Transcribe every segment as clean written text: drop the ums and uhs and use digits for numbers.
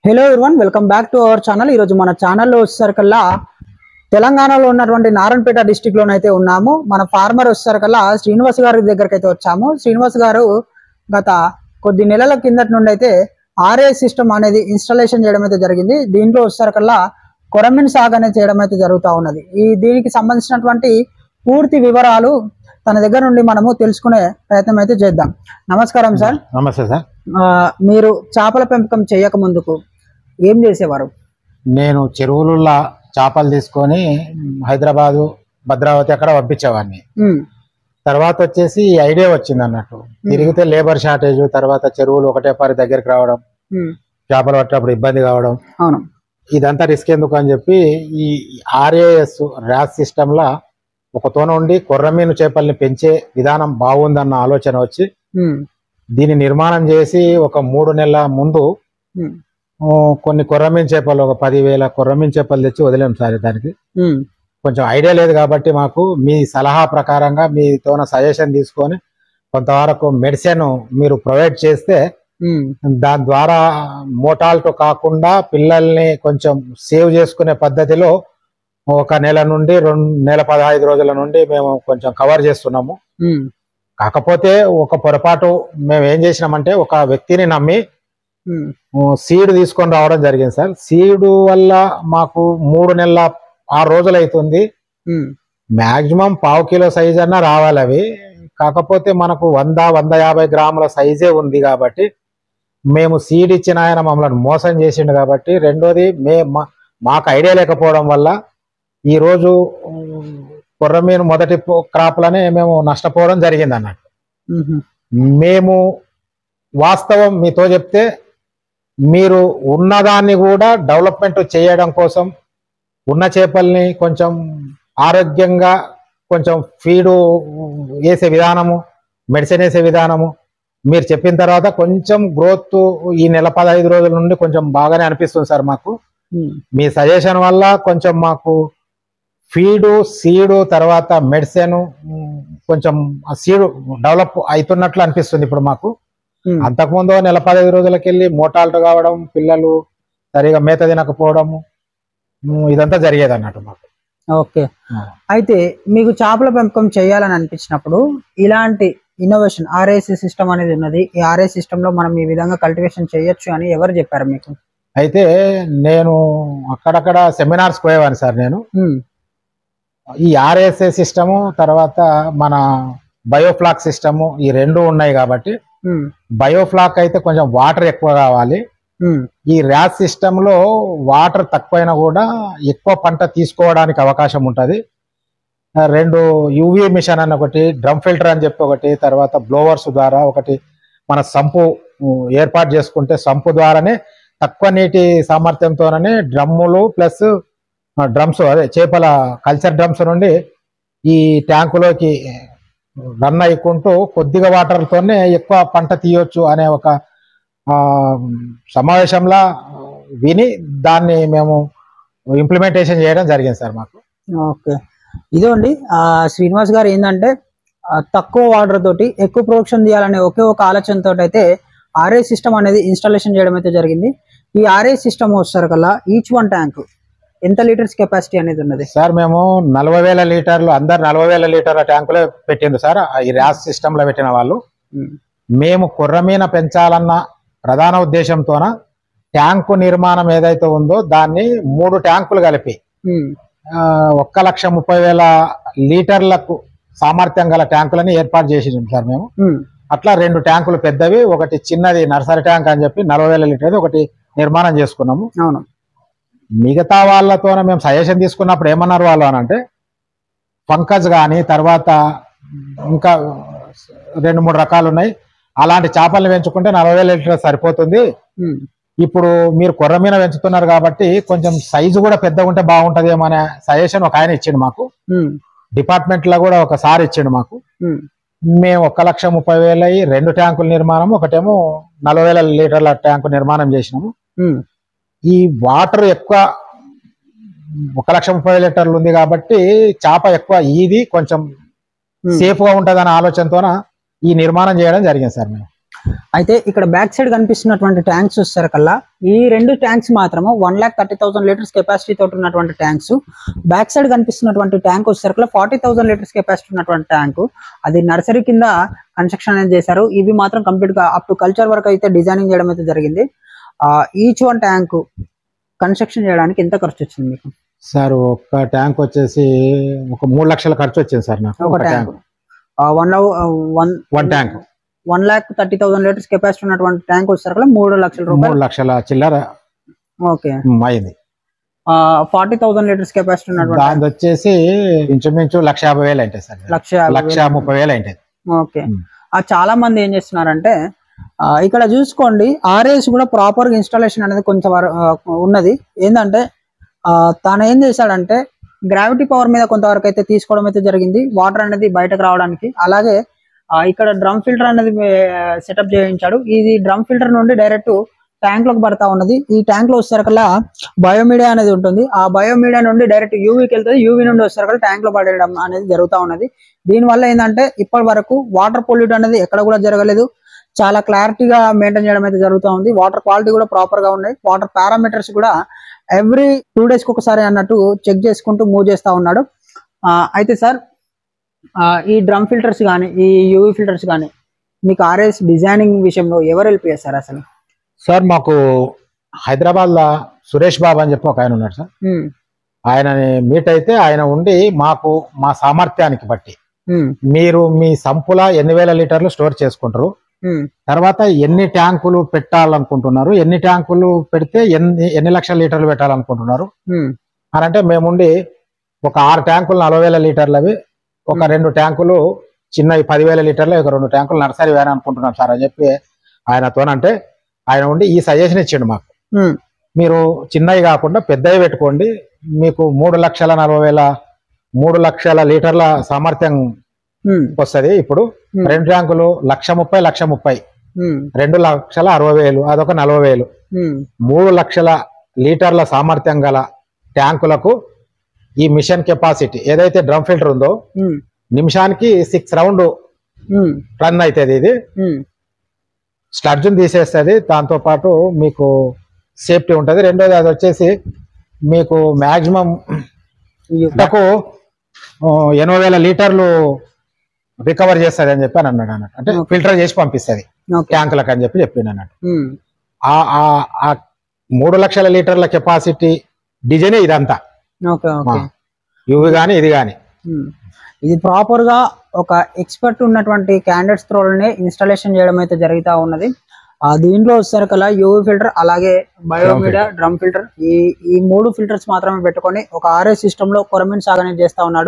Hello everyone, welcome back to our channel. ఈరోజు మన ఛానల్లో వచ్చేసరికల్లా తెలంగాణలో ఉన్నటువంటి నారాయణపేట డిస్టిక్ లోనైతే ఉన్నాము. మన ఫార్మర్ వచ్చేసరికల్లా శ్రీనివాస్ గారి దగ్గరికి అయితే వచ్చాము. శ్రీనివాస్ గారు గత కొద్ది నెలల కిందటి నుండి అయితే ఆర్ఏ సిస్టమ్ అనేది ఇన్స్టాలేషన్ చేయడం అయితే జరిగింది. దీంట్లో వచ్చేసరికల్లా కొరమిన్ సాగు అనేది చేయడం అయితే జరుగుతూ ఉన్నది. దీనికి సంబంధించినటువంటి పూర్తి వివరాలు తన దగ్గర నుండి మనము తెలుసుకునే ప్రయత్నం అయితే చేద్దాం. నమస్కారం సార్. నమస్తే సార్. మీరు చేపల పెంపకం చేయక ముందుకు ఏం చేసేవారు? నేను చెరువులలో చేపలు తీసుకొని హైదరాబాదు, భద్రావతి అక్కడ పంపించేవాడిని. తర్వాత వచ్చేసి ఐడియా వచ్చింది అన్నట్టు, తిరిగితే లేబర్ షార్టేజ్, తర్వాత చెరువులు ఒకటే పారి దగ్గరికి రావడం, చేపలు పట్టేటప్పుడు ఇబ్బంది కావడం, ఇదంతా రిస్క్ ఎందుకు అని చెప్పి ఈ ఆర్ఏఎస్ ర్యాస్ సిస్టమ్ లా ఒక తోన ఉండి కొర్రమీను చేపల్ని పెంచే విధానం బాగుందన్న ఆలోచన వచ్చి దీన్ని నిర్మాణం చేసి ఒక 3 నెలల ముందు కొన్ని కొర్రమీన్ చేపలు, ఒక 10,000 కొర్రమీన్ చేపలు తెచ్చి వదిలేం సార్. దానికి కొంచెం ఐడియా లేదు కాబట్టి మాకు మీ సలహా ప్రకారంగా మీతోన సజెషన్ తీసుకొని కొంతవరకు మెడిసిన్ మీరు ప్రొవైడ్ చేస్తే దాని ద్వారా మోటాల్టో కాకుండా పిల్లల్ని కొంచెం సేవ్ చేసుకునే పద్ధతిలో ఒక నెల నుండి 2 నెల 15 రోజుల నుండి మేము కొంచెం కవర్ చేస్తున్నాము. కాకపోతే ఒక పొరపాటు మేము ఏం చేసినామంటే, ఒక వ్యక్తిని నమ్మి సీడ్ తీసుకొని రావడం జరిగింది సార్. సీడ్ వల్ల మాకు 3 నెలల 6 రోజులు అవుతుంది. మాక్సిమం 1/2 కిలో సైజ్ అన్నా రావాలి అవి. కాకపోతే మనకు 100-150 గ్రాముల సైజే ఉంది కాబట్టి మేము సీడ్ ఇచ్చిన ఆయన మమ్మల్ని మోసం చేసిండు కాబట్టి, రెండోది మాకు ఐడియా లేకపోవడం వల్ల ఈరోజు కొర్రమీను మొదటి క్రాప్లనే మేము నష్టపోవడం జరిగింది అన్నట్టు. మేము వాస్తవం మీతో చెప్తే, మీరు ఉన్నదాన్ని కూడా డెవలప్మెంట్ చేయడం కోసం ఉన్న చేపల్ని కొంచెం ఆరోగ్యంగా కొంచెం ఫీడు వేసే విధానము, మెడిసిన్ వేసే విధానము మీరు చెప్పిన తర్వాత కొంచెం గ్రోత్ ఈ నెల 15 రోజుల నుండి కొంచెం బాగానే అనిపిస్తుంది సార్ మాకు. మీ సజెషన్ వల్ల కొంచెం మాకు ఫీడు, సీడు, తర్వాత మెడిసిన్ కొంచెం సీడు డెవలప్ అవుతున్నట్లు అనిపిస్తుంది ఇప్పుడు మాకు. అంతకుముందు నెల 15 రోజులకి వెళ్ళి మోటాల్ట్ కావడం, పిల్లలు సరిగా మేత తినకపోవడము, ఇదంతా జరిగేది అన్నట్టు మాకు. ఓకే, అయితే మీకు చేపల పెంపకం చేయాలని అనిపించినప్పుడు ఇలాంటి ఇన్నోవేషన్ ఆర్ఏసి సిస్టమ్ అనేది ఉన్నది. ఈ ఆర్ఏ సిస్టమ్ లో మనం ఈ విధంగా కల్టివేషన్ చేయొచ్చు అని ఎవరు చెప్పారు మీకు? అయితే నేను అక్కడక్కడ సెమినార్స్ పోయేవాడిని సార్. నేను ఈ ఆర్ఎస్ఏ సిస్టము, తర్వాత మన బయోఫ్లాక్ సిస్టము, ఈ 2 ఉన్నాయి కాబట్టి బయోఫ్లాక్ అయితే కొంచెం వాటర్ ఎక్కువ కావాలి. ఈ ర్యాస్ సిస్టమ్ లో వాటర్ తక్కువైనా కూడా ఎక్కువ పంట తీసుకోవడానికి అవకాశం ఉంటుంది. 2 యూవీ మిషన్ అని ఒకటి, డ్రమ్ ఫిల్టర్ అని చెప్పి ఒకటి, తర్వాత బ్లోవర్స్ ద్వారా ఒకటి మన సంపు ఏర్పాటు చేసుకుంటే సంపు ద్వారానే తక్కువ నీటి సామర్థ్యంతోనే డ్రమ్ములు ప్లస్ డ్రమ్స్, అదే చేపల కల్చర్ డ్రమ్స్ నుండి ఈ ట్యాంకులోకి రన్ అయ్యుకుంటూ కొద్దిగా వాటర్తోనే ఎక్కువ పంట తీయొచ్చు అనే ఒక సమావేశంలో విని దాన్ని మేము ఇంప్లిమెంటేషన్ చేయడం జరిగింది సార్ మాకు. ఓకే, ఇదండి శ్రీనివాస్ గారు ఏంటంటే తక్కువ వాటర్ తోటి ఎక్కువ ప్రొడక్షన్ తీయాలనే ఒకే ఒక ఆలోచనతో అయితే ఆర్ఏ సిస్టమ్ అనేది ఇన్స్టాలేషన్ చేయడం అయితే జరిగింది. ఈ ఆర్ఏ సిస్టమ్ వచ్చేసరికల్లా ఈచ్ 1 ట్యాంక్ ఎంత లీటర్స్ కెపాసిటీ అనేది ఉన్నది సార్? మేము 40,000 లీటర్లు, అందరు 40,000 లీటర్ల ట్యాంకులే పెట్టిండ్రు సార్ ఈ ర్యాస్ సిస్టమ్ లో పెట్టిన వాళ్ళు. మేము కొర్రమీన పెంచాలన్న ప్రధాన ఉద్దేశంతోన ట్యాంకు నిర్మాణం ఏదైతే ఉందో దాన్ని 3 ట్యాంకులు కలిపి 1,30,000 లీటర్లకు సామర్థ్యం గల ట్యాంకులని ఏర్పాటు చేసినాం సార్ మేము. అట్లా 2 ట్యాంకులు పెద్దవి, ఒకటి చిన్నది నర్సరీ ట్యాంక్ అని చెప్పి 40,000 లీటర్ది ఒకటి నిర్మాణం చేసుకున్నాము. అవును. మిగతా వాళ్ళతో మేము సజెషన్ తీసుకున్నప్పుడు ఏమన్నారు వాళ్ళు అని అంటే, పంకజ్ కానీ తర్వాత ఇంకా 2-3 రకాలు ఉన్నాయి, అలాంటి చేపలను పెంచుకుంటే 40,000 లీటర్ సరిపోతుంది. ఇప్పుడు మీరు కొర్రమీన పెంచుతున్నారు కాబట్టి కొంచెం సైజు కూడా పెద్దగా ఉంటే బాగుంటదేమో అనే సజెషన్ ఒక ఆయన ఇచ్చిండు మాకు. డిపార్ట్మెంట్ లో కూడా ఒకసారి ఇచ్చిండు మాకు. మేము 1,30,000 2 ట్యాంకుల నిర్మాణం, ఒకటేమో 40,000 లీటర్ల ట్యాంకు నిర్మాణం చేసినాము. ఈ వాటర్ ఎక్కువ 1,30,000 లీటర్లు ఉంది కాబట్టి చేప ఎక్కువ ఇది కొంచెం సేఫ్ గా ఉంటదనే ఆలోచనతోన ఈ నిర్మాణం చేయడం జరిగింది సార్ మేము. అయితే ఇక్కడ బ్యాక్ సైడ్ కనిపిస్తున్నటువంటి ట్యాంక్స్ వచ్చేసరికల్లా ఈ రెండు ట్యాంక్స్ మాత్రము 1,30,000 లీటర్స్ కెపాసిటీ తోటి ఉన్నటువంటి ట్యాంక్స్. బ్యాక్ సైడ్ కనిపిస్తున్నటువంటి ట్యాంక్ వచ్చేసరికల్లా 40,000 లీటర్స్ కెపాసిటీ ఉన్నటువంటి ట్యాంకు. అది నర్సరీ కింద కన్స్ట్రక్షన్ అనేది చేశారు. ఇవి మాత్రం కంప్లీట్ గా అప్ టు కల్చర్ వరకు అయితే డిజైనింగ్ చేయడం అయితే జరిగింది. ఈచ్ వన్ ట్యాంక్ కన్స్ట్రక్షన్ చేయడానికి ఎంత ఖర్చు వచ్చింది మీకు? సార్ ఒక ట్యాంక్ వచ్చేసి ఒక 3 లక్షల ఖర్చు వచ్చింది సార్ నాకు. ఒక ట్యాంక్ 1 ట్యాంక్ 1,30,000 లీటర్స్ కెపాసిటీ ఉన్నటువంటి ట్యాంక్ వచ్చేసరికి 3 లక్షల రూపాయలు. 3 లక్షల చిల్లర ఓకే అయింది. 40,000 లీటర్స్ కెపాసిటీ ఉన్నటువంటి దాని వచ్చేసి ఇంచుమించు 1,50,000 అంటే సార్. 1,30,000 అంటే. ఓకే. చాలా మంది ఏం చేస్తున్నారంటే ఇక్కడ చూసుకోండి, ఆర్ఏఎస్ కూడా ప్రాపర్ గా ఇన్స్టాలేషన్ అనేది కొంచెం ఉన్నది. ఏంటంటే తను ఏం చేశాడంటే గ్రావిటీ పవర్ మీద కొంతవరకు అయితే తీసుకోవడం అయితే జరిగింది, వాటర్ అనేది బయటకు రావడానికి. అలాగే ఇక్కడ డ్రమ్ ఫిల్టర్ అనేది సెటప్ చేయించాడు. ఇది డ్రమ్ ఫిల్టర్ నుండి డైరెక్ట్ ట్యాంక్ లోకి పడతా ఉన్నది. ఈ ట్యాంక్ లో వచ్చేసరికల్లా బయోమీడియా అనేది ఉంటుంది. ఆ బయోమీడియా నుండి డైరెక్ట్ యూవీకి వెళ్తుంది. యూవీ నుండి వచ్చేసరికి ట్యాంక్ లో పడేయడం అనేది జరుగుతూ ఉన్నది. దీనివల్ల ఏంటంటే ఇప్పటి వరకు వాటర్ పొల్యూట్ అనేది ఎక్కడ కూడా జరగలేదు. చాలా క్లారిటీగా మెయింటైన్ చేయడం అయితే జరుగుతూ ఉంది. వాటర్ క్వాలిటీ కూడా ప్రాపర్ గా ఉన్నాయి. వాటర్ పారామీటర్స్ కూడా ఎవ్రీ 2 days కి ఒకసారి అన్నట్టు చెక్ చేసుకుంటూ మూవ్ చేస్తా ఉన్నాడు. అయితే సార్ ఈ డ్రమ్ ఫిల్టర్స్ కానీ ఈ యూవీ ఫిల్టర్స్ కానీ మీకు ఆర్ఎస్ డిజైనింగ్ విషయంలో ఎవరు హెల్ప్ చేస్తారు అసలు? సార్ మాకు హైదరాబాద్ లో సురేష్ బాబు అని చెప్పి ఒక ఆయన ఉన్నాడు సార్. ఆయనని మీట్ అయితే ఆయన ఉండి మాకు మా సామర్థ్యానికి బట్టి మీరు మీ సంపుల 8,000 లీటర్లు స్టోర్ చేసుకుంటారు, తర్వాత ఎన్ని ట్యాంకులు పెట్టాలనుకుంటున్నారు, ఎన్ని ట్యాంకులు పెడితే ఎన్ని లక్షల లీటర్లు పెట్టాలనుకుంటున్నారు అని అంటే మేముండి ఒక 6 ట్యాంకులు 40,000 లీటర్లవి, ఒక 2 ట్యాంకులు చిన్నవి 10,000 లీటర్లు, ఒక 2 ట్యాంకులు నర్సరీ వేయాలని అనుకుంటున్నాం సార్ అని చెప్పి ఆయనతోనంటే ఆయన ఉండి ఈ సజెషన్ ఇచ్చిండు మాకు. మీరు చిన్నవి కాకుండా పెద్దవి పెట్టుకోండి, మీకు 3 లక్షల లీటర్ల సామర్థ్యం వస్తుంది. ఇప్పుడు 2 ట్యాంకులు 1,30,000 2,60,000 అదొక 40,000, 3 లక్షల లీటర్ల సామర్థ్యం గల ట్యాంకులకు ఈ మిషన్ కెపాసిటీ ఏదైతే డ్రమ్ ఫిల్టర్ ఉందో నిమిషానికి 6 రౌండ్ రన్ అవుతుంది. ఇది స్లడ్జ్ని తీసేస్తుంది, దాంతో పాటు మీకు సేఫ్టీ ఉంటుంది. రెండోది అది వచ్చేసి మీకు మ్యాక్సిమం 80,000 లీటర్లు రికవర్ చేస్తుంది అని చెప్పి అని అన్నాడు అన్నట్టు. అంటే ఫిల్టర్ చేసి పంపిస్తుంది ట్యాంకులకు అని చెప్పి చెప్పిండు అన్నట్టు. ఆ 3 లక్షల లీటర్ల కెపాసిటీ డిజైన్ ఇదంతా ఇవి కానీ ఇది కానీ ఇది ప్రాపర్ గా ఒక ఎక్స్పర్ట్ ఉన్నటువంటి క్యాండిడేట్స్ త్రోనే ఇన్స్టాలేషన్ చేయడం అయితే జరుగుతూ ఉన్నది. దీంట్లో వచ్చేసరికల్లా యూవీ ఫిల్టర్ అలాగే బయోమీడియా డ్రమ్ ఫిల్టర్ ఈ 3 ఫిల్టర్స్ మాత్రమే పెట్టుకొని ఒక ఆర్ఏ సిస్టమ్ లో కొరమీన్ సాగు అనేది చేస్తా ఉన్నాడు.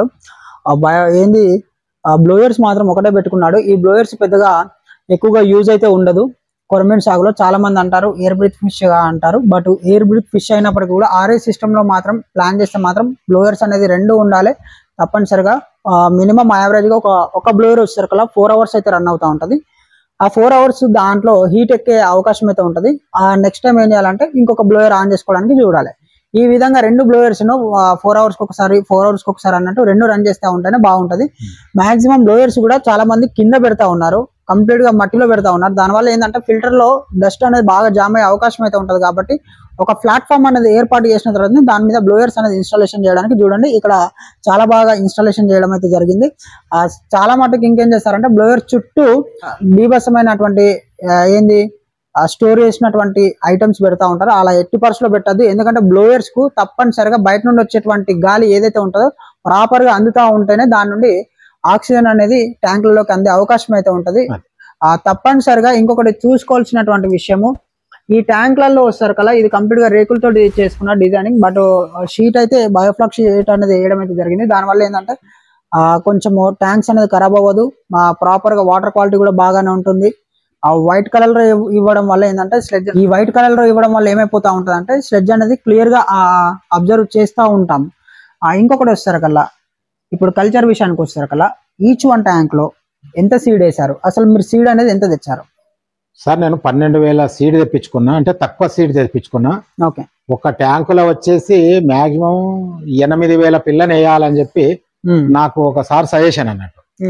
బ్లోయర్స్ మాత్రం ఒకటే పెట్టుకున్నాడు. ఈ బ్లోయర్స్ పెద్దగా ఎక్కువగా యూజ్ అయితే ఉండదు కొరమీన్ సాగులో. చాలా మంది అంటారు ఎయిర్ బ్రీత్ ఫిష్ గా అంటారు, బట్ ఎయిర్ బ్రీత్ ఫిష్ అయినప్పటికీ కూడా ఆర్ఏ సిస్టమ్ లో మాత్రం ప్లాన్ చేస్తే మాత్రం బ్లోయర్స్ అనేది 2 ఉండాలి తప్పనిసరిగా. మినిమం యావరేజ్ గా ఒక బ్లోయర్ వచ్చేసరికల్లా 4 hours అయితే రన్ అవుతా ఉంటది. ఆ 4 hours దాంట్లో హీట్ ఎక్కే అవకాశం అయితే ఉంటది. నెక్స్ట్ టైం ఏం చేయాలంటే ఇంకొక బ్లోయర్ ఆన్ చేసుకోవడానికి చూడాలి. ఈ విధంగా 2 బ్లోయర్స్ 4 hours ఒకసారి 4 hours ఒకసారి అన్నట్టు 2 రన్ చేస్తూ ఉంటేనే బాగుంటది. మాక్సిమం బ్లోయర్స్ కూడా చాలా మంది కింద పెడతా ఉన్నారు, కంప్లీట్ గా మట్టిలో పెడతా ఉన్నారు. దానివల్ల ఏంటంటే ఫిల్టర్ లో డస్ట్ అనేది బాగా జామ్ అయ్యే అవకాశం అయితే ఉంటది. కాబట్టి ఒక ప్లాట్ఫామ్ అనేది ఏర్పాటు చేసిన తర్వాత దాని మీద బ్లోయర్స్ అనేది ఇన్స్టాలేషన్ చేయడానికి చూడండి ఇక్కడ చాలా బాగా ఇన్స్టాలేషన్ చేయడం అయితే జరిగింది. చాలా మటుకు ఇంకేం చేస్తారంటే బ్లోయర్ చుట్టూ బీభత్సమైనటువంటి స్టోర్ చేసినటువంటి ఐటమ్స్ పెడతా ఉంటారు. అలా ఎట్టి పరిస్థితుల్లో పెట్టద్దు, ఎందుకంటే బ్లోయర్స్ కు తప్పనిసరిగా బయట నుండి వచ్చేటువంటి గాలి ఏదైతే ఉంటుందో ప్రాపర్ గా అందుతా ఉంటేనే దాని నుండి ఆక్సిజన్ అనేది ట్యాంకులలోకి అందే అవకాశం అయితే ఉంటది. తప్పనిసరిగా ఇంకొకటి చూసుకోవాల్సినటువంటి విషయము, ఈ ట్యాంకులలో వచ్చేసరికల్లా ఇది కంప్లీట్ గా రేకులతో చేసుకున్న డిజైనింగ్, బట్ షీట్ అయితే బయోఫ్లాక్ షీట్ అనేది వేయడం అయితే జరిగింది. దానివల్ల ఏంటంటే కొంచెము ట్యాంక్స్ అనేది ఖరాబ్ అవ్వదు, ప్రాపర్ గా వాటర్ క్వాలిటీ కూడా బాగానే ఉంటుంది. ఆ వైట్ కలర్ లో ఇవ్వడం వల్ల ఏంటంటే స్లెడ్జ్ ఈ వైట్ కలర్ లో ఇవ్వడం వల్ల ఏమైపోతా ఉంటది అంటే స్లెడ్జ్ అనేది క్లియర్ గా అబ్జర్వ్ చేస్తూ ఉంటాం. ఇంకొకటి వచ్చేసరికల్లా ఇప్పుడు కల్చర్ విషయానికి వచ్చేసరికల్లా ఈచ్ వన్ ట్యాంక్ లో ఎంత సీడ్ వేశారు, అసలు మీరు సీడ్ అనేది ఎంత తెచ్చారు? సార్ నేను 12,000 సీడ్ తెప్పించుకున్నా, అంటే తక్కువ సీడ్ తెప్పించుకున్నా. ఓకే. ఒక ట్యాంకులో వచ్చేసి మాక్సిమం 8,000 పిల్లని వేయాలని చెప్పి నాకు ఒకసారి సజెషన్ అన్నట్టు.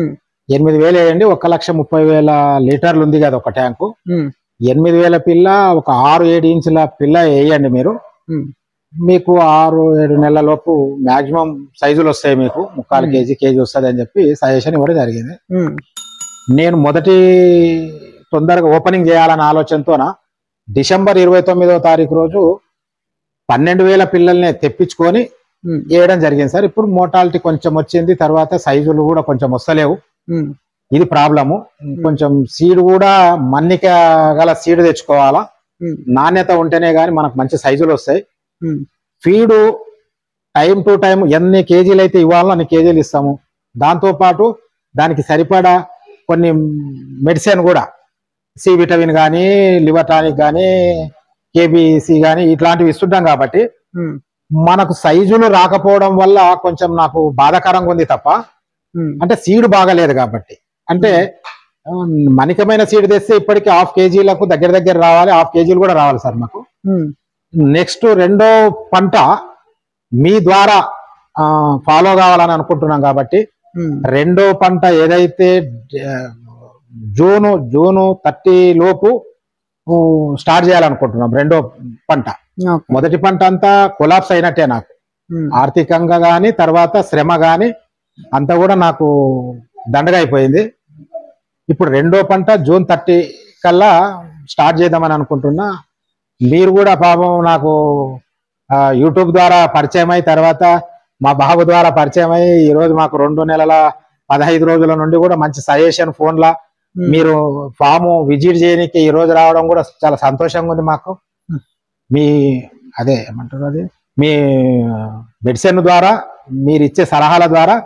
8,000 వేయండి, 1,30,000 లీటర్లు ఉంది కదా ఒక ట్యాంకు. 8,000 పిల్ల, ఒక 6-7 ఇంచుల పిల్ల వేయండి మీరు. మీకు 6-7 నెలల లోపు మాక్సిమం సైజులు వస్తాయి, మీకు 3/4 కేజీ వస్తుంది అని చెప్పి సజెషన్ ఇవ్వడం జరిగింది. నేను మొదటి తొందరగా ఓపెనింగ్ చేయాలన్న ఆలోచనతోన డిసెంబర్ 29వ తారీఖు రోజు 12,000 పిల్లల్ని తెప్పించుకొని వేయడం జరిగింది సార్. ఇప్పుడు మోటాలిటీ కొంచెం వచ్చింది, తర్వాత సైజులు కూడా కొంచెం వస్తలేవు, ఇది ప్రాబ్లము. కొంచెం సీడ్ కూడా మన్నిక గల సీడ్ తెచ్చుకోవాలా, నాణ్యత ఉంటేనే గానీ మనకు మంచి సైజులు వస్తాయి. ఫీడు టైం టు టైం ఎన్ని కేజీలు అయితే ఇవ్వాలో అన్ని కేజీలు ఇస్తాము. దాంతో పాటు దానికి సరిపడా కొన్ని మెడిసిన్ కూడా, సి విటమిన్ కానీ, లివర్ టానిక్ కానీ, కేబిసి కానీ ఇట్లాంటివి ఇస్తుంటాం. కాబట్టి మనకు సైజులు రాకపోవడం వల్ల కొంచెం నాకు బాధాకరంగా ఉంది తప్ప, అంటే సీడ్ బాగాలేదు కాబట్టి. అంటే మణికమైన సీడ్ తెస్తే ఇప్పటికి 1/2 కేజీలకు దగ్గర రావాలి, 1/2 కేజీలు కూడా రావాలి సార్ మాకు. నెక్స్ట్ రెండో పంట మీ ద్వారా ఫాలో కావాలని అనుకుంటున్నాం కాబట్టి రెండో పంట ఏదైతే జూను 30 లోపు స్టార్ట్ చేయాలనుకుంటున్నాం. రెండో పంట, మొదటి పంట అంతా కొలాప్స్ అయినట్టే నాకు, ఆర్థికంగా గాని తర్వాత శ్రమ గాని అంతా కూడా నాకు దండగా అయిపోయింది. ఇప్పుడు రెండో పంట జూన్ 30 కల్లా స్టార్ట్ చేద్దామని అనుకుంటున్నా. మీరు కూడా పాపం నాకు యూట్యూబ్ ద్వారా పరిచయం అయి, తర్వాత మా బాబు ద్వారా పరిచయం అయ్యి, ఈరోజు మాకు 2 నెలల 15 రోజుల నుండి కూడా మంచి సజెషన్ ఫోన్లా మీరు ఫామ్ విజిట్ చేయడానికి ఈ రోజు రావడం కూడా చాలా సంతోషంగా ఉంది మాకు. మీ అదే ఏమంటారు, అది మీ మెడిసిన్ ద్వారా, మీరు ఇచ్చే సలహాల ద్వారా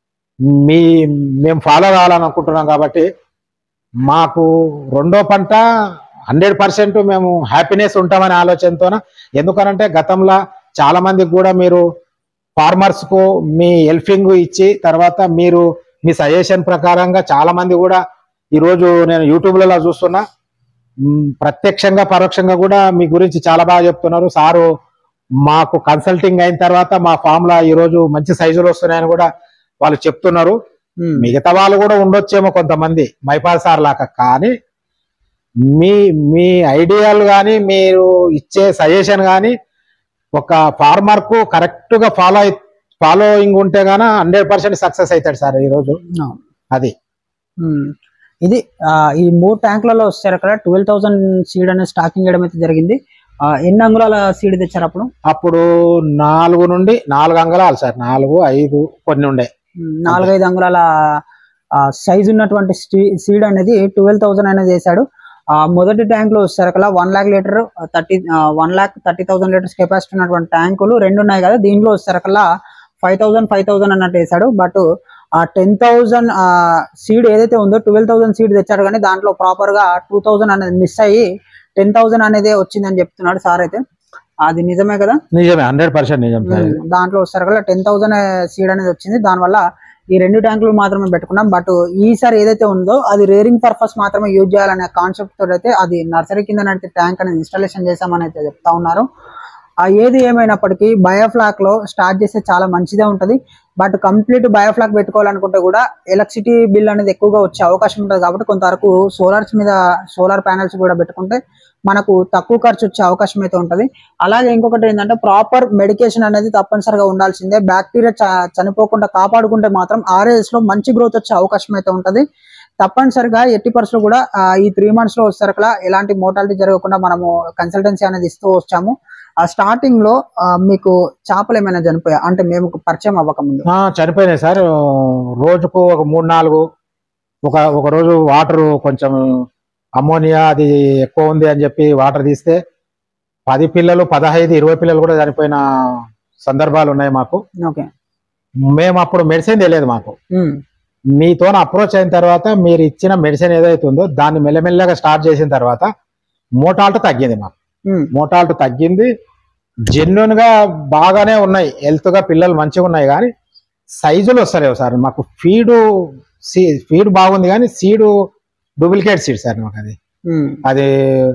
మేము ఫాలో కావాలని అనుకుంటున్నాం. కాబట్టి మాకు రెండో పంట 100% మేము హ్యాపీనెస్ ఉంటామనే ఆలోచనతోన. ఎందుకనంటే గతంలో చాలా మందికి కూడా మీరు ఫార్మర్స్ కు మీ హెల్పింగ్ ఇచ్చి, తర్వాత మీరు మీ సజెషన్ ప్రకారంగా చాలా మంది కూడా ఈరోజు నేను యూట్యూబ్లలో చూస్తున్నా, ప్రత్యక్షంగా పరోక్షంగా కూడా మీ గురించి చాలా బాగా చెప్తున్నారు. సారు మాకు కన్సల్టింగ్ అయిన తర్వాత మా ఫామ్ లో ఈరోజు మంచి సైజులు వస్తున్నాయని కూడా వాళ్ళు చెప్తున్నారు. మిగతా వాళ్ళు కూడా ఉండొచ్చేమో కొంతమంది మైపాల్ సార్ లాగా, కానీ మీ ఐడియాలు కానీ మీరు ఇచ్చే సజెషన్ కానీ ఒక ఫార్మర్ కు కరెక్ట్ గా ఫాలోయింగ్ ఉంటే గాన 100% సక్సెస్ అవుతాడు సార్ ఈరోజు. అది ఇది ఈ 3 ట్యాంకులలో వచ్చారు అక్కడ 12,000 సీడ్ అనేది స్టాకింగ్ చేయడం అయితే జరిగింది. ఎన్ని అంగుళాల సీడ్ తెచ్చారు అప్పుడు? 4 నుండి 4 అంగుళాలు సార్, 4, 5 కొన్ని ఉండే 4-5 అంగుళాల సైజ్ ఉన్నటువంటి సీడ్ అనేది 12,000 అనేది వేసాడు. మొదటి ట్యాంక్ లో వచ్చేసరికల్లా 1 lakh లీటర్ 1,30,000 లీటర్స్ కెపాసిటీ ఉన్నటువంటి ట్యాంకులు 2 ఉన్నాయి కదా. దీంట్లో వచ్చేసరికల్లా 5,000 అన్నట్టు వేసాడు. బట్ ఆ 10,000 సీడ్ ఏదైతే ఉందో 12,000 సీడ్ తెచ్చాడు, కానీ దాంట్లో ప్రాపర్ గా 2,000 అనేది మిస్ అయ్యి 10,000 అనేది వచ్చిందని చెప్తున్నాడు సార్. అయితే అది నిజమే కదా? నిజమే, 100% నిజం. దాంట్లో వచ్చేసరికల్లా 10,000 సీడ్ అనేది వచ్చింది. దానివల్ల ఈ 2 ట్యాంకులు మాత్రమే పెట్టుకున్నాం. బట్ ఈసారి ఏదైతే ఉందో అది రేరింగ్ పర్పస్ మాత్రమే యూజ్ చేయాలనే కాన్సెప్ట్ తోటి అయితే అది నర్సరీ కింద నడితే ట్యాంక్ అనేది ఇన్స్టాలేషన్ చేసామని అయితే చెప్తా ఉన్నారు. ఏది ఏమైనప్పటికీ బయోఫ్లాక్ లో స్టార్ట్ చేస్తే చాలా మంచిదే ఉంటది. బట్ కంప్లీట్ బయోఫ్లాక్ పెట్టుకోవాలనుకుంటే కూడా ఎలక్ట్రిసిటీ బిల్ అనేది ఎక్కువగా వచ్చే అవకాశం ఉంటుంది. కాబట్టి కొంతవరకు సోలార్ ప్యానెల్స్ కూడా పెట్టుకుంటే మనకు తక్కువ ఖర్చు వచ్చే అవకాశం అయితే ఉంటది. అలాగే ఇంకొకటి ఏంటంటే ప్రాపర్ మెడికేషన్ అనేది తప్పనిసరిగా ఉండాల్సిందే. బ్యాక్టీరియా చనిపోకుండా కాపాడుకుంటే మాత్రం ఆర్ఏఎస్ లో మంచి గ్రోత్ వచ్చే అవకాశం అయితే ఉంటది. తప్పనిసరిగా ఎట్టి పరిస్థితుల్లో కూడా ఈ 3 months లో వచ్చేసరికలా ఎలాంటి మోటాలిటీ జరగకుండా మనము కన్సల్టెన్సీ అనేది ఇస్తూ వచ్చాము. స్టార్టింగ్ లో మీకు చేపలు ఏమైనా చనిపోయా అంటే మేము పరిచయం అవ్వకముందు? చనిపోయినాయి సార్. రోజుకు ఒక 3-4 ఒక రోజు వాటర్ కొంచెం అమోనియా అది ఎక్కువ ఉంది అని చెప్పి వాటర్ తీస్తే 10 పిల్లలు 15-20 పిల్లలు కూడా చనిపోయిన సందర్భాలు ఉన్నాయి మాకు. మేము అప్పుడు మెడిసిన్ తెలియదు మాకు. మీతో అప్రోచ్ అయిన తర్వాత మీరు ఇచ్చిన మెడిసిన్ ఏదైతే ఉందో దాన్ని మెల్లమెల్లగా స్టార్ట్ చేసిన తర్వాత మోటాలిటీ తగ్గింది మాకు. మోటాలిటీ తగ్గింది, జెన్యున్ గా బాగానే ఉన్నాయి, హెల్త్ గా పిల్లలు మంచిగా ఉన్నాయి, కానీ సైజులు వస్తలేవు సార్. మాకు ఫీడ్ బాగుంది కానీ సీడు డూప్లికేట్ సీడ్ సార్ మాకు. అది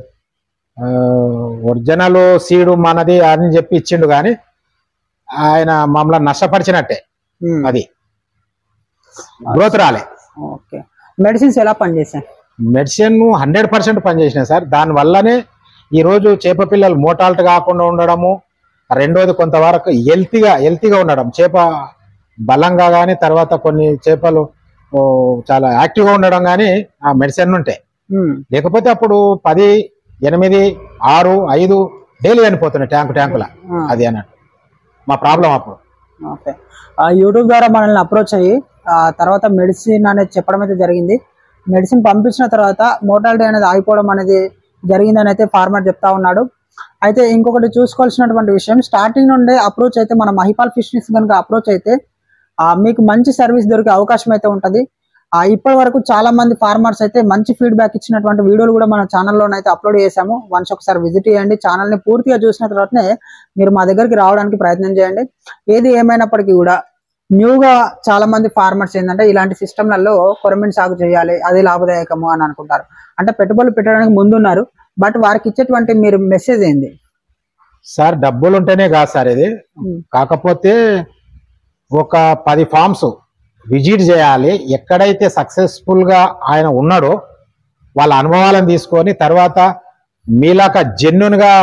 ఒరిజినల్ సీడు మనది అని చెప్పి ఇచ్చిండు, కానీ ఆయన మమ్మల్ని నష్టపరిచినట్టే. అది గ్రోత్ రాలే. ఓకే. మెడిసిన్స్ ఎలా పనిచేస్తాయి? మెడిసిన్ 100% పనిచేసినాయి సార్. దాని వల్లనే ఈరోజు చేప పిల్లలు మోటాల్ట్ కాకుండా ఉండడము, రెండోది కొంతవరకు హెల్తీగా ఉండడం, చేప బలంగా కానీ, తర్వాత కొన్ని చేపలు చాలా యాక్టివ్గా ఉండడం కానీ ఆ మెడిసిన్ ఉంటాయి. లేకపోతే అప్పుడు 10, 8, 6, 5 డైలీ చనిపోతున్నాయి ట్యాంకుల. అది అన్నట్టు మా ప్రాబ్లం అప్పుడు. ఓకే. యూట్యూబ్ ద్వారా మనల్ని అప్రోచ్ అయ్యి తర్వాత మెడిసిన్ అనేది చెప్పడం అయితే జరిగింది. మెడిసిన్ పంపించిన తర్వాత మోర్టాలిటీ అనేది ఆగిపోవడం అనేది జరిగిందని అయితే ఫార్మర్ చెప్తా ఉన్నాడు. అయితే ఇంకొకటి చూసుకోవాల్సినటువంటి విషయం, స్టార్టింగ్ నుండే అప్రోచ్ అయితే మన మహిపాల్ ఫిషరీస్ కనుక అప్రోచ్ అయితే మీకు మంచి సర్వీస్ దొరికే అవకాశం అయితే ఉంటుంది. ఇప్పటి వరకు చాలా మంది ఫార్మర్స్ అయితే మంచి ఫీడ్బ్యాక్ ఇచ్చినటువంటి వీడియోలు కూడా మన ఛానల్లోనైతే అప్లోడ్ చేశాము. వన్స్ ఒకసారి విజిట్ చేయండి. ఛానల్ని పూర్తిగా చూసిన తర్వాతనే మీరు మా దగ్గరికి రావడానికి ప్రయత్నం చేయండి. ఏది ఏమైనప్పటికీ కూడా న్యూగా చాలా మంది ఫార్మర్స్ ఏంటంటే ఇలాంటి సిస్టమ్లలో కొరమీన్ సాగు చేయాలి, అది లాభదాయకము అని అనుకుంటారు. అంటే పెట్టుబడులు పెట్టడానికి ముందున్నారు, బట్ వారికి ఇచ్చేటువంటి మీరు మెసేజ్ ఏంది సార్? డబ్బులు ఉంటేనే కాదు సార్ ఇది. కాకపోతే ఒక 10 ఫార్మ్స్ విజిట్ చేయాలి. ఎక్కడైతే సక్సెస్ఫుల్ గా ఆయన ఉన్నాడో వాళ్ళ అనుభవాలను తీసుకొని తర్వాత మీలాక జెన్యున్ గా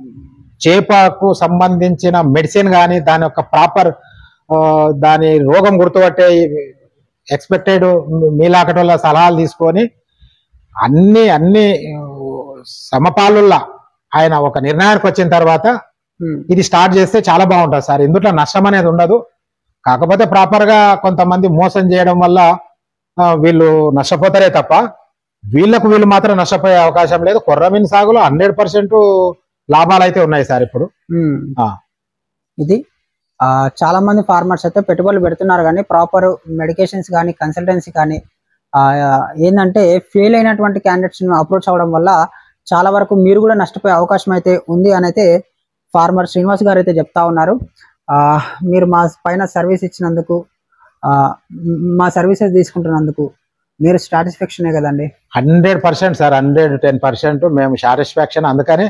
చేపకు సంబంధించిన మెడిసిన్ కానీ దాని యొక్క ప్రాపర్ దాని రోగం గుర్తుపట్టే ఎక్స్పెక్టెడ్ మీలాకటోళ్ళ సలహాలు తీసుకొని అన్ని సమపాలుల్లా ఆయన ఒక నిర్ణయానికి వచ్చిన తర్వాత ఇది స్టార్ట్ చేస్తే చాలా బాగుంటుంది సార్. ఇందులో నష్టం అనేది ఉండదు. కాకపోతే ప్రాపర్ గా కొంతమంది మోసం చేయడం వల్ల వీళ్ళు నష్టపోతారే తప్ప వీళ్ళు మాత్రం నష్టపోయే అవకాశం లేదు. కొర్రమీన్ సాగులో 100% లాభాలు అయితే ఉన్నాయి సార్ ఇప్పుడు. ఇది చాలా మంది ఫార్మర్స్ అయితే పెట్టుబడులు పెడుతున్నారు, కానీ ప్రాపర్ మెడికేషన్స్ కానీ కన్సల్టెన్సీ కానీ ఏంటంటే ఫెయిల్ అయినటువంటి క్యాండిడేట్స్ అప్రోచ్ అవ్వడం వల్ల చాలా వరకు మీరు కూడా నష్టపోయే అవకాశం అయితే ఉంది అని అయితే ఫార్మర్ శ్రీనివాస్ గారు అయితే చెప్తా ఉన్నారు. మీరు మా పైన సర్వీస్ ఇచ్చినందుకు, మా సర్వీసెస్ తీసుకుంటున్నందుకు మీరు సాటిస్ఫాక్షనే కదండి? 100% సార్, 110% మేము సాటిస్ఫాక్షన్. అందుకనే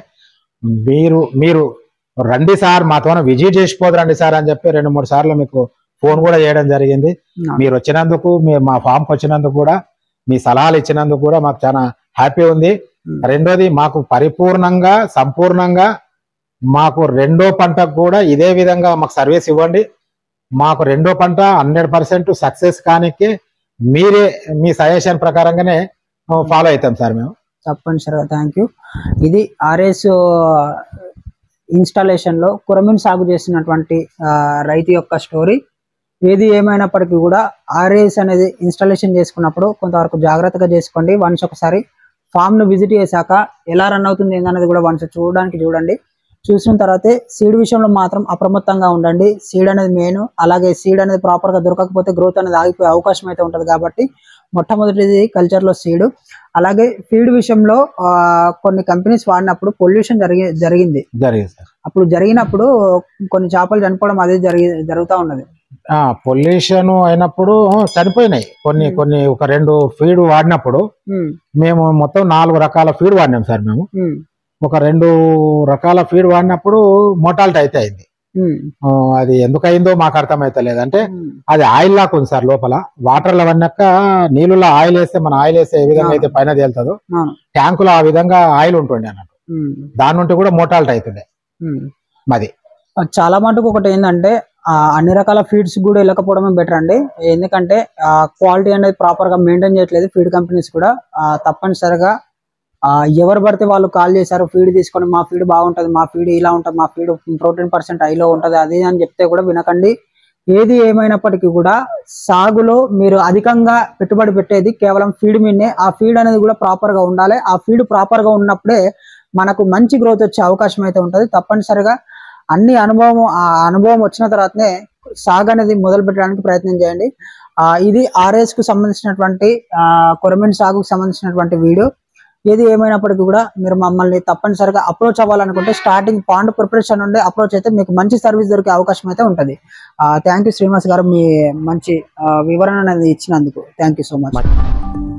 మీరు రండి సార్, మాతో విజిట్ చేసిపోదురండి సార్ అని చెప్పి 2-3 సార్లు మీకు ఫోన్ కూడా చేయడం జరిగింది. మీరు వచ్చినందుకు, మా ఫామ్కి వచ్చినందుకు కూడా, మీ సలహాలు ఇచ్చినందుకు కూడా మాకు చాలా హ్యాపీ ఉంది. రెండోది, మాకు పరిపూర్ణంగా సంపూర్ణంగా మాకు రెండో పంటకు కూడా ఇదే విధంగా మాకు సర్వీస్ ఇవ్వండి. మాకు రెండో పంట 100% సక్సెస్ కానికి మీరే మీ సజెషన్ ప్రకారంగానే ఫాలో అవుతాం సార్ మేము. తప్పనిసరిగా. Thank you. ఇది ఆర్ఎస్ ఇన్స్టాలేషన్ లో కొరమీన్ సాగు చేసినటువంటి రైతు యొక్క స్టోరీ. ఏది ఏమైనప్పటికీ కూడా ఆర్ఎస్ అనేది ఇన్స్టాలేషన్ చేసుకున్నప్పుడు కొంతవరకు జాగ్రత్తగా చేసుకోండి. వన్స్ ఒకసారి ఫామ్ ను విజిట్ చేశాక ఎలా రన్ అవుతుంది ఏందనేది కూడా వన్స్ చూడండి. చూసిన తర్వాతే సీడ్ విషయంలో మాత్రం అప్రమత్తంగా ఉండండి. సీడ్ అనేది మెయిన్. అలాగే సీడ్ అనేది ప్రాపర్ గా దొరకకపోతే గ్రోత్ అనేది ఆగిపోయే అవకాశం అయితే ఉంటుంది. కాబట్టి మొట్టమొదటిది కల్చర్ లో సీడ్. అలాగే ఫీడ్ విషయంలో కొన్ని కంపెనీస్ వాడినప్పుడు పొల్యూషన్ జరిగింది. అప్పుడు జరిగినప్పుడు కొన్ని చేపలు చనిపోవడం అదే జరుగుతూ ఉన్నది. పొల్యూషన్ అయినప్పుడు చనిపోయినాయి కొన్ని ఒక 2 ఫీడ్ వాడినప్పుడు మేము మొత్తం 4 రకాల ఫీడ్ వాడినాం సార్. మేము ఒక 2 రకాల ఫీడ్ వాడినప్పుడు మోర్టాలిటీ అయితే అయింది. అది ఎందుకయిందో మాకు అర్థమైతలేదు. అంటే అది ఆయిల్ లాగా ఉంది సార్. లోపల వాటర్ లో వన్నాక నీళ్ళలో ఆయిల్ వేస్తే మన ఆయిల్ వేస్తే ఏ విధంగా అయితే పైన తేలుతుందో ట్యాంకులో ఆ విధంగా ఆయిల్ ఉంటుండే అన్నట్టు. దాని నుండి కూడా మోర్టాలిటీ అవుతుండే మాది. చాలా మటుకు ఒకటి ఏంటంటే అన్ని రకాల ఫీడ్స్ కూడా వెళ్ళకపోవడమే బెటర్ అండి. ఎందుకంటే క్వాలిటీ అనేది ప్రాపర్ గా మెయింటైన్ చేయట్లేదు ఫీడ్ కంపెనీస్ కూడా. తప్పనిసరిగా ఎవరు పడితే వాళ్ళు కాల్ చేశారు ఫీడ్ తీసుకొని, మా ఫీడ్ బాగుంటుంది, మా ఫీడ్ ఇలా ఉంటుంది, మా ఫీడ్ ప్రోటీన్ % హైలో ఉంటుంది, అది అని చెప్తే కూడా వినకండి. ఏది ఏమైనప్పటికీ కూడా సాగులో మీరు అధికంగా పెట్టుబడి పెట్టేది కేవలం ఫీడ్ మీదనే. ఆ ఫీడ్ అనేది కూడా ప్రాపర్ గా ఉండాలి. ఆ ఫీడ్ ప్రాపర్ గా ఉన్నప్పుడే మనకు మంచి గ్రోత్ వచ్చే అవకాశం అయితే ఉంటుంది. తప్పనిసరిగా ఆ అనుభవం వచ్చిన తర్వాతనే సాగు అనేది మొదలు పెట్టడానికి ప్రయత్నం చేయండి. ఇది ఆర్ఎస్ కు సంబంధించినటువంటి కొరమీన్ సాగుకు సంబంధించినటువంటి వీడియో. ఏది ఏమైనప్పటికీ కూడా మీరు మమ్మల్ని తప్పనిసరిగా అప్రోచ్ అవ్వాలనుకుంటే స్టార్టింగ్ పాండ్ ప్రిపరేషన్ నుండి అప్రోచ్ అయితే మీకు మంచి సర్వీస్ దొరికే అవకాశం అయితే ఉంటుంది. థ్యాంక్ యూ శ్రీనివాస్ గారు, మీ మంచి వివరణ అనేది ఇచ్చినందుకు థ్యాంక్ యూ సో మచ్.